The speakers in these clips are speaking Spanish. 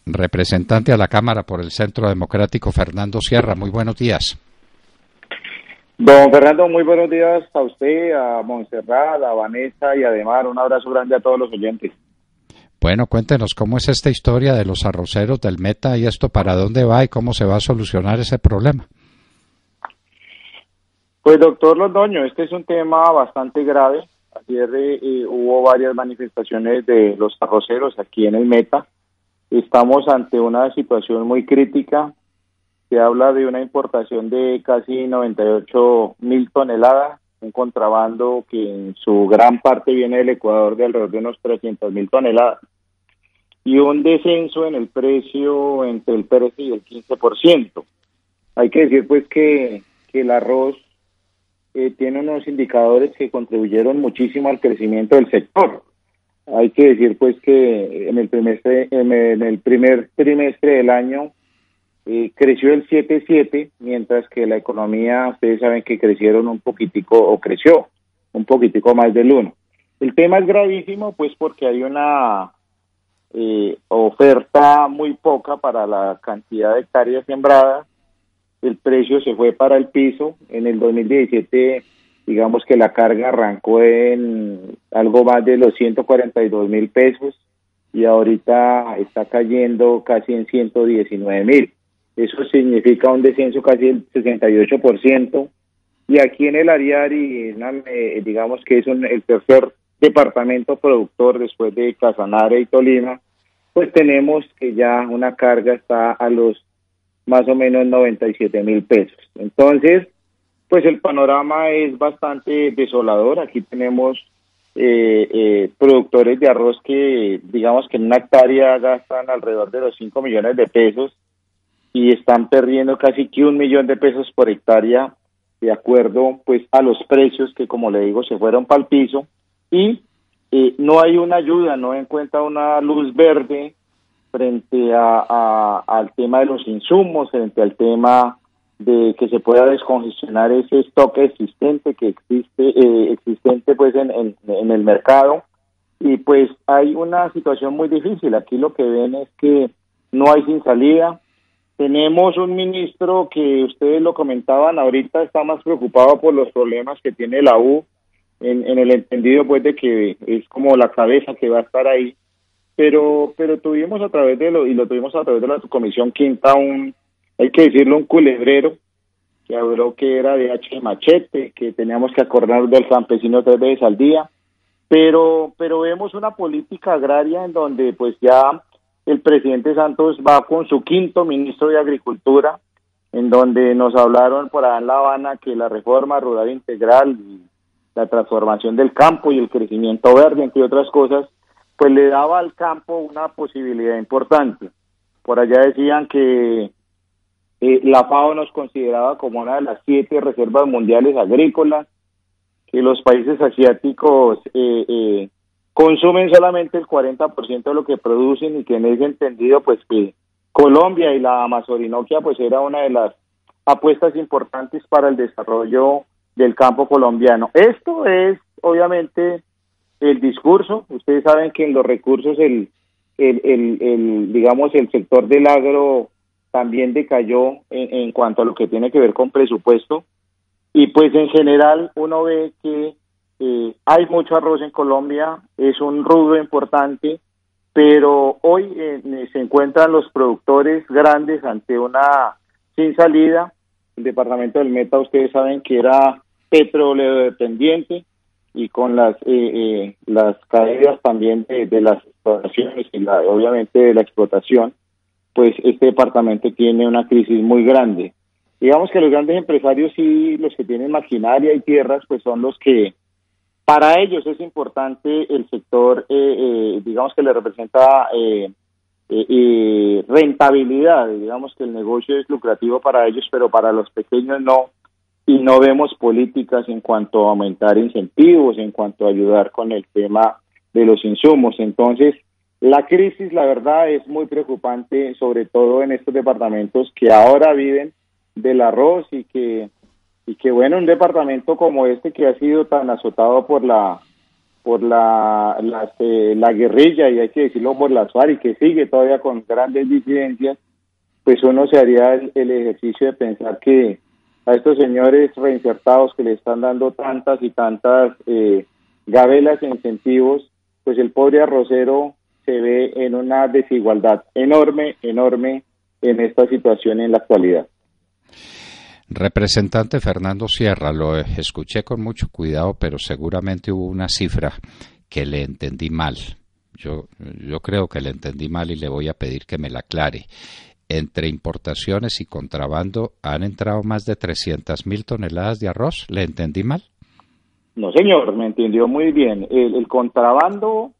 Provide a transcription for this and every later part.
representante a la Cámara por el Centro Democrático, Fernando Sierra. Muy buenos días. Don Fernando, muy buenos días a usted, a Montserrat, a Vanessa y a Demar. Un abrazo grande a todos los oyentes. Bueno, cuéntenos cómo es esta historia de los arroceros del Meta y esto para dónde va y cómo se va a solucionar ese problema. Pues doctor Londoño, este es un tema bastante grave. Ayer hubo varias manifestaciones de los arroceros aquí en el Meta. Estamos ante una situación muy crítica. Se habla de una importación de casi 98.000 toneladas, un contrabando que en su gran parte viene del Ecuador de alrededor de unos 300.000 toneladas. Y un descenso en el precio entre el 13 y el 15%. Hay que decir pues que el arroz tiene unos indicadores que contribuyeron muchísimo al crecimiento del sector. Hay que decir pues que en el primer trimestre del año creció el 7.7, mientras que la economía, ustedes saben que crecieron un poquitico, o creció un poquitico más del 1. El tema es gravísimo pues porque hay una oferta muy poca para la cantidad de hectáreas sembradas. El precio se fue para el piso. En el 2017, digamos que la carga arrancó en algo más de los 142.000 pesos y ahorita está cayendo casi en 119.000. Eso significa un descenso casi del 68%. Y aquí en el Ariari, digamos que es el tercer departamento productor después de Casanare y Tolima, pues tenemos que ya una carga está a los más o menos 97.000 pesos. Entonces, pues el panorama es bastante desolador. Aquí tenemos productores de arroz que, digamos que en una hectárea gastan alrededor de los 5 millones de pesos y están perdiendo casi que 1 millón de pesos por hectárea, de acuerdo pues a los precios que, como le digo, se fueron para el piso, y no hay una ayuda, no encuentra una luz verde frente al tema de los insumos, frente al tema de que se pueda descongestionar ese stock existente que existente pues en el mercado. Y pues hay una situación muy difícil. Aquí lo que ven es que no hay sin salida. Tenemos un ministro que ustedes lo comentaban ahorita, está más preocupado por los problemas que tiene la U, en el entendido pues de que es como la cabeza que va a estar ahí, pero tuvimos a través de lo tuvimos a través de la Comisión Quinta hay que decirlo, un culebrero que habló que era de H machete, que teníamos que acordar del campesino 3 veces al día, pero vemos una política agraria en donde pues ya el presidente Santos va con su quinto ministro de Agricultura, en donde nos hablaron por allá en La Habana que la reforma rural integral y la transformación del campo y el crecimiento verde, entre otras cosas, pues le daba al campo una posibilidad importante. Por allá decían que la FAO nos consideraba como una de las 7 reservas mundiales agrícolas, que los países asiáticos consumen solamente el 40% de lo que producen, y que en ese entendido pues que Colombia y la Amazoninoquia pues era una de las apuestas importantes para el desarrollo del campo colombiano. Esto es obviamente el discurso. Ustedes saben que en los recursos digamos el sector del agro también decayó en cuanto a lo que tiene que ver con presupuesto, y pues en general uno ve que hay mucho arroz en Colombia, es un rubro importante, pero hoy se encuentran los productores grandes ante una sin salida. El departamento del Meta, ustedes saben que era petróleo dependiente, y con las caídas también de las explotaciones y obviamente de la explotación, pues este departamento tiene una crisis muy grande. Digamos que los grandes empresarios y los que tienen maquinaria y tierras, pues son los que, para ellos es importante el sector, digamos que le representa rentabilidad, digamos que el negocio es lucrativo para ellos, pero para los pequeños no, y no vemos políticas en cuanto a aumentar incentivos, en cuanto a ayudar con el tema de los insumos. Entonces, la crisis, la verdad, es muy preocupante, sobre todo en estos departamentos que ahora viven del arroz, y que bueno, un departamento como este que ha sido tan azotado por la la guerrilla, y hay que decirlo, por las FARC, y que sigue todavía con grandes disidencias, pues uno se haría el ejercicio de pensar que a estos señores reinsertados que le están dando tantas y tantas gabelas e incentivos, pues el pobre arrocero se ve en una desigualdad enorme en esta situación en la actualidad. Representante Fernando Sierra, lo escuché con mucho cuidado, pero seguramente hubo una cifra que le entendí mal. Yo creo que le entendí mal y le voy a pedir que me la aclare. Entre importaciones y contrabando han entrado más de 300.000 toneladas de arroz. ¿Le entendí mal? No, señor, me entendió muy bien. El contrabando,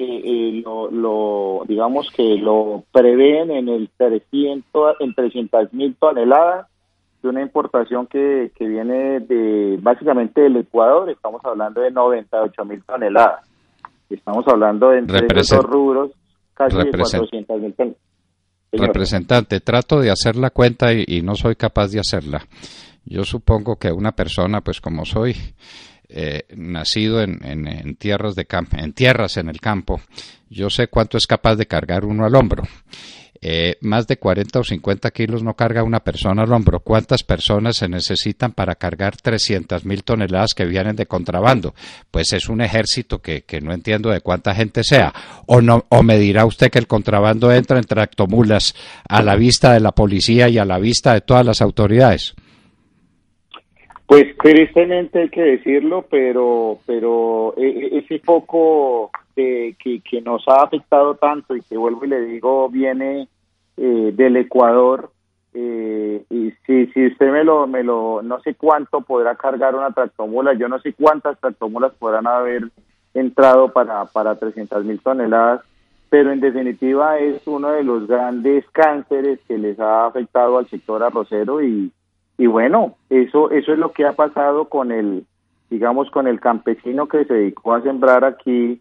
digamos que lo prevén en 300.000 toneladas de una importación que viene básicamente del Ecuador. Estamos hablando de 98.000 toneladas. Estamos hablando de entre esos dos rubros casi de 400.000 toneladas. Señor. Representante, trato de hacer la cuenta y no soy capaz de hacerla. Yo supongo que una persona, pues como soy nacido en tierras en el campo, yo sé cuánto es capaz de cargar uno al hombro. Más de 40 o 50 kilos no carga una persona al hombro. ¿Cuántas personas se necesitan para cargar 300.000 toneladas que vienen de contrabando? Pues es un ejército que no entiendo de cuánta gente sea. O me dirá usted que el contrabando entra en tractomulas a la vista de la policía y a la vista de todas las autoridades. Pues tristemente hay que decirlo, pero ese foco que nos ha afectado tanto, y que vuelvo y le digo viene del Ecuador, y si usted me lo no sé cuánto podrá cargar una tractomula, yo no sé cuántas tractomulas podrán haber entrado para 300.000 toneladas, pero en definitiva es uno de los grandes cánceres que les ha afectado al sector arrocero. Y bueno, eso es lo que ha pasado con el campesino que se dedicó a sembrar aquí,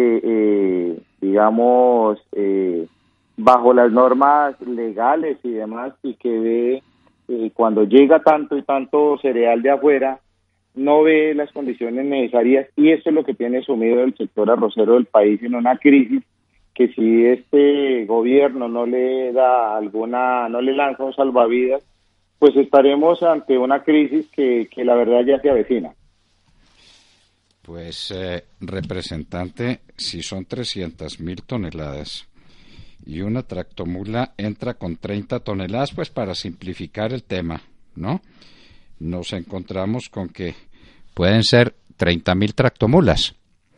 bajo las normas legales y demás, y que ve, cuando llega tanto y tanto cereal de afuera, no ve las condiciones necesarias, y eso es lo que tiene sumido el sector arrocero del país en una crisis que si este gobierno no le lanza un salvavidas, pues estaremos ante una crisis que la verdad ya se avecina. Pues, representante, si son 300.000 toneladas y una tractomula entra con 30 toneladas, pues para simplificar el tema, ¿no? Nos encontramos con que pueden ser 30.000 tractomulas,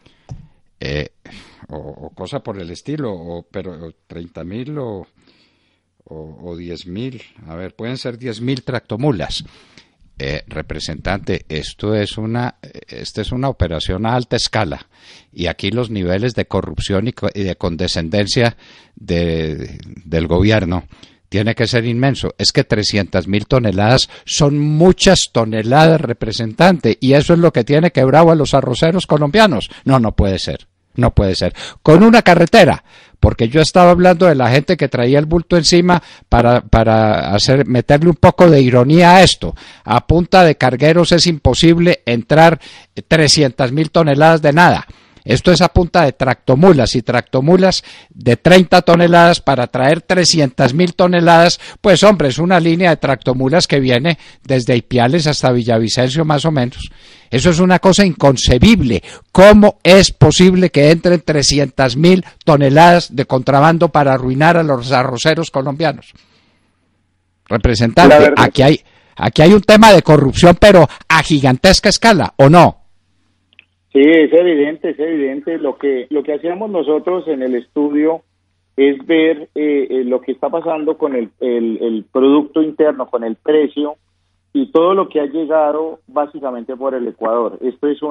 o cosa por el estilo, pero 30.000 o 10.000, a ver, pueden ser 10.000 tractomulas. Representante, esta es una operación a alta escala, y aquí los niveles de corrupción y de condescendencia del gobierno tiene que ser inmenso. Es que 300.000 toneladas son muchas toneladas, representante, y eso es lo que tiene quebrado a los arroceros colombianos. No puede ser. No puede ser. Con una carretera, porque yo estaba hablando de la gente que traía el bulto encima para meterle un poco de ironía a esto. A punta de cargueros es imposible entrar 300.000 toneladas de nada. Esto es a punta de tractomulas, y tractomulas de 30 toneladas para traer 300.000 toneladas, pues hombre, es una línea de tractomulas que viene desde Ipiales hasta Villavicencio más o menos. Eso es una cosa inconcebible. ¿Cómo es posible que entren 300.000 toneladas de contrabando para arruinar a los arroceros colombianos? Representante, aquí hay un tema de corrupción, pero a gigantesca escala, ¿o no? Sí, es evidente. Lo que hacíamos nosotros en el estudio es ver lo que está pasando con el Producto Interno, con el precio, y todo lo que ha llegado básicamente por el Ecuador. Esto es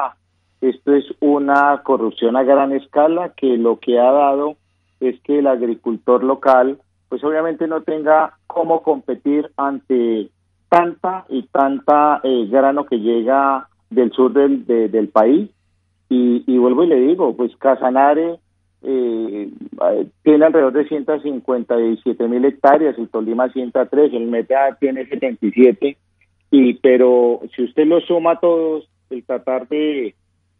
una corrupción a gran escala, que lo que ha dado es que el agricultor local, pues obviamente no tenga cómo competir ante tanta grano que llega del sur del país, y vuelvo y le digo, pues Casanare tiene alrededor de 157.000 hectáreas, el Tolima 103, el Meta tiene 77, pero si usted lo suma a todos, el tratar de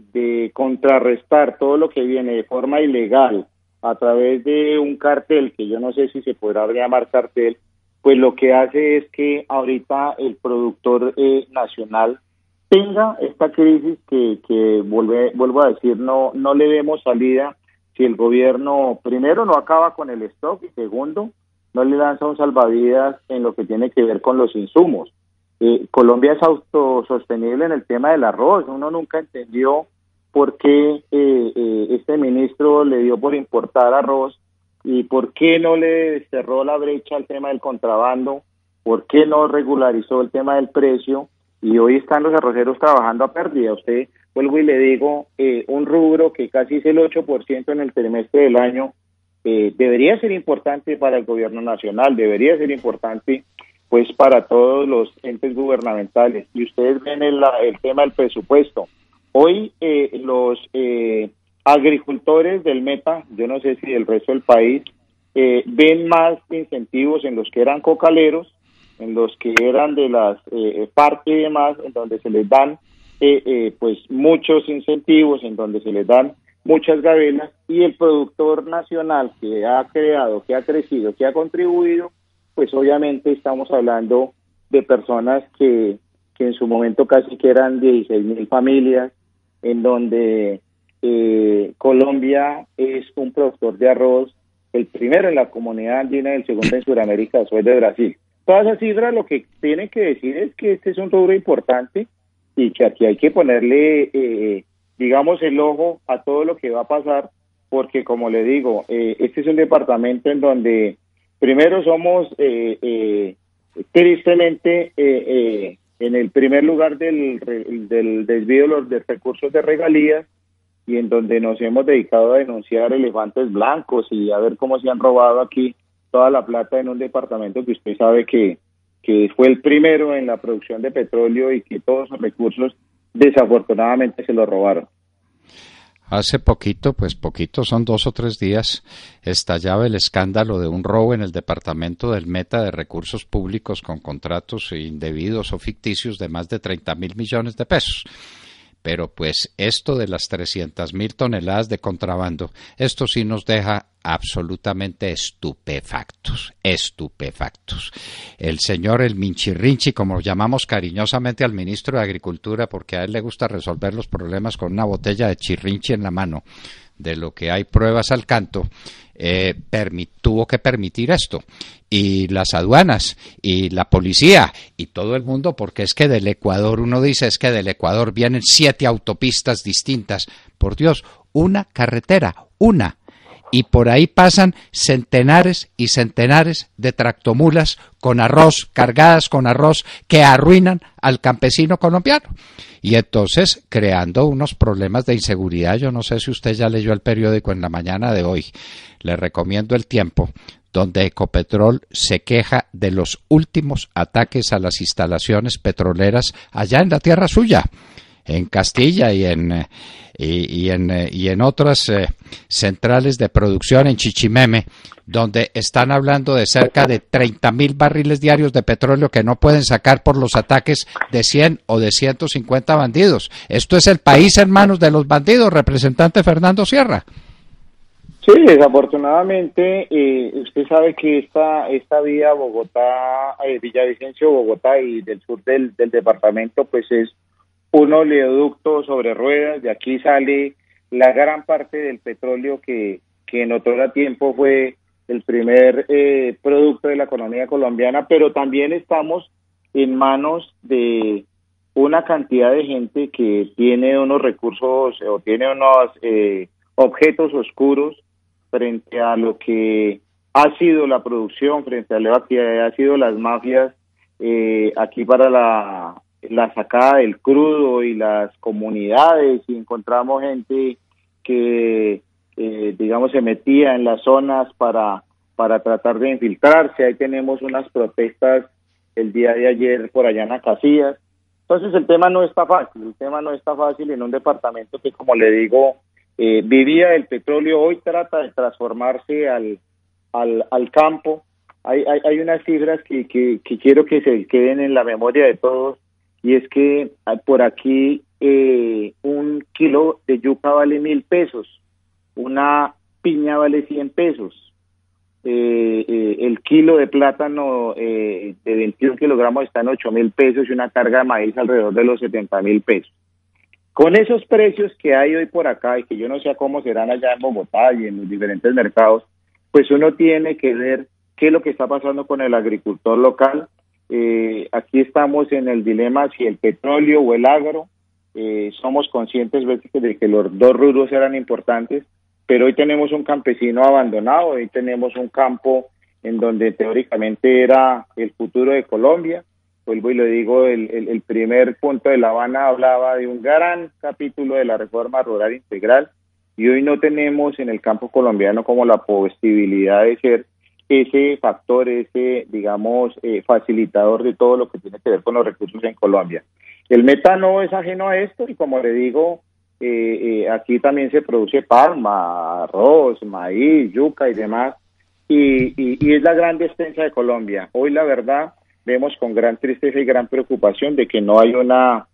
de contrarrestar todo lo que viene de forma ilegal a través de un cartel, que yo no sé si se podrá llamar cartel, pues lo que hace es que ahorita el productor nacional tenga esta crisis que vuelvo a decir, no le demos salida si el gobierno, primero, no acaba con el stock y segundo, no le lanza un salvavidas en lo que tiene que ver con los insumos. Colombia es autosostenible en el tema del arroz. Uno nunca entendió por qué este ministro le dio por importar arroz y por qué no le cerró la brecha al tema del contrabando, por qué no regularizó el tema del precio, y hoy están los arroceros trabajando a pérdida. Usted, vuelvo y le digo, un rubro que casi es el 8% en el trimestre del año, debería ser importante para el gobierno nacional, debería ser importante pues para todos los entes gubernamentales. Y ustedes ven el tema del presupuesto. Hoy los agricultores del Meta, yo no sé si del resto del país, ven más incentivos en los que eran cocaleros, en los que eran de las FARC y demás, en donde se les dan pues muchos incentivos, en donde se les dan muchas gabelas, y el productor nacional que ha creado, que ha crecido, que ha contribuido, pues obviamente estamos hablando de personas que en su momento casi que eran 16.000 familias, en donde Colombia es un productor de arroz, el primero en la comunidad andina y el segundo en Sudamérica, después de Brasil. Todas esas cifras lo que tienen que decir es que este es un rubro importante y que aquí hay que ponerle, digamos, el ojo a todo lo que va a pasar, porque como le digo, este es un departamento en donde primero somos tristemente en el primer lugar del desvío de recursos de regalías, y en donde nos hemos dedicado a denunciar elefantes blancos y a ver cómo se han robado aquí toda la plata en un departamento que usted sabe que fue el primero en la producción de petróleo y que todos los recursos desafortunadamente se los robaron. Hace poquito, pues poquito, son 2 o 3 días, estallaba el escándalo de un robo en el departamento del Meta de recursos públicos con contratos indebidos o ficticios de más de 30.000 millones de pesos. Pero pues esto de las 300.000 toneladas de contrabando, esto sí nos deja absolutamente estupefactos. El señor, el Minchirrinchi, como llamamos cariñosamente al ministro de Agricultura, porque a él le gusta resolver los problemas con una botella de chirrinchi en la mano, de lo que hay pruebas al canto, tuvo que permitir esto, y las aduanas y la policía y todo el mundo, porque es que del Ecuador, uno dice, es que del Ecuador vienen 7 autopistas distintas, por Dios, una carretera, una, y por ahí pasan centenares y centenares de tractomulas con arroz, cargadas con arroz, que arruinan al campesino colombiano. Y entonces, creando unos problemas de inseguridad. Yo no sé si usted ya leyó el periódico en la mañana de hoy, le recomiendo El Tiempo, donde Ecopetrol se queja de los últimos ataques a las instalaciones petroleras allá en la tierra suya, en Castilla y en otras centrales de producción en Chichimeme, donde están hablando de cerca de 30.000 barriles diarios de petróleo que no pueden sacar por los ataques de 100 o de 150 bandidos. Esto es el país en manos de los bandidos, representante Fernando Sierra. Sí, desafortunadamente, usted sabe que esta vía Bogotá, Villavicencio-Bogotá y del sur del departamento, pues es un oleoducto sobre ruedas. De aquí sale la gran parte del petróleo que en otro tiempo fue el primer producto de la economía colombiana, pero también estamos en manos de una cantidad de gente que tiene unos recursos o tiene unos objetos oscuros frente a lo que ha sido la producción, frente a lo que ha sido las mafias aquí para la sacada del crudo y las comunidades, y encontramos gente que digamos se metía en las zonas para tratar de infiltrarse. Ahí tenemos unas protestas el día de ayer por allá en Acacias. Entonces el tema no está fácil en un departamento que, como le digo, vivía el petróleo, hoy trata de transformarse al campo. Hay unas cifras que quiero que se queden en la memoria de todos, y es que por aquí un kilo de yuca vale 1.000 pesos, una piña vale 100 pesos, el kilo de plátano de 21 kilogramos está en 8.000 pesos y una carga de maíz alrededor de los 70.000 pesos. Con esos precios que hay hoy por acá y que yo no sé cómo serán allá en Bogotá y en los diferentes mercados, pues uno tiene que ver qué es lo que está pasando con el agricultor local. Aquí estamos en el dilema si el petróleo o el agro. Somos conscientes de que los dos rubros eran importantes, pero hoy tenemos un campesino abandonado, hoy tenemos un campo en donde teóricamente era el futuro de Colombia. Vuelvo y le digo, el primer punto de La Habana hablaba de un gran capítulo de la reforma rural integral y hoy no tenemos en el campo colombiano como la posibilidad de ser ese factor, ese, digamos, facilitador de todo lo que tiene que ver con los recursos en Colombia. El metano es ajeno a esto y como le digo, aquí también se produce palma, arroz, maíz, yuca y demás, y es la gran despensa de Colombia. Hoy la verdad vemos con gran tristeza y gran preocupación de que no hay una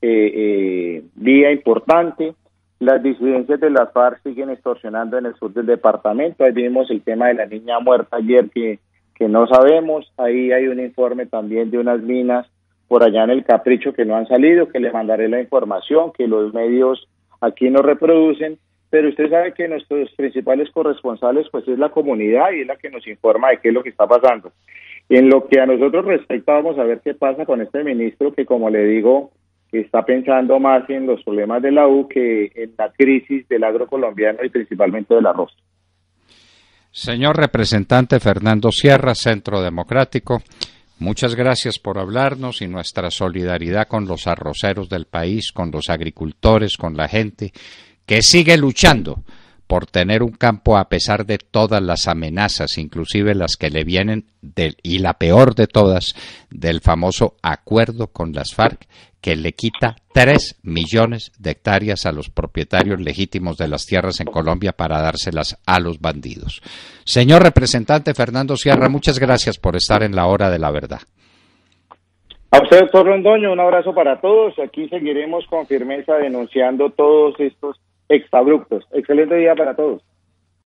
vía importante. Las disidencias de las FARC siguen extorsionando en el sur del departamento. Ahí vimos el tema de la niña muerta ayer que no sabemos. Ahí hay un informe también de unas minas por allá en el Capricho que no han salido, que le mandaré la información, que los medios aquí no reproducen, pero usted sabe que nuestros principales corresponsales pues es la comunidad y es la que nos informa de qué es lo que está pasando. En lo que a nosotros respecta, vamos a ver qué pasa con este ministro que, como le digo, está pensando más en los problemas de la U que en la crisis del agro colombiano y principalmente del arroz. Señor representante Fernando Sierra, Centro Democrático, muchas gracias por hablarnos y nuestra solidaridad con los arroceros del país, con los agricultores, con la gente que sigue luchando por tener un campo a pesar de todas las amenazas, inclusive las que le vienen y la peor de todas, del famoso acuerdo con las FARC, que le quita 3 millones de hectáreas a los propietarios legítimos de las tierras en Colombia para dárselas a los bandidos. Señor representante Fernando Sierra, muchas gracias por estar en la hora de la verdad. A usted, doctor Londoño, un abrazo para todos. Aquí seguiremos con firmeza denunciando todos estos exabruptos. Excelente día para todos.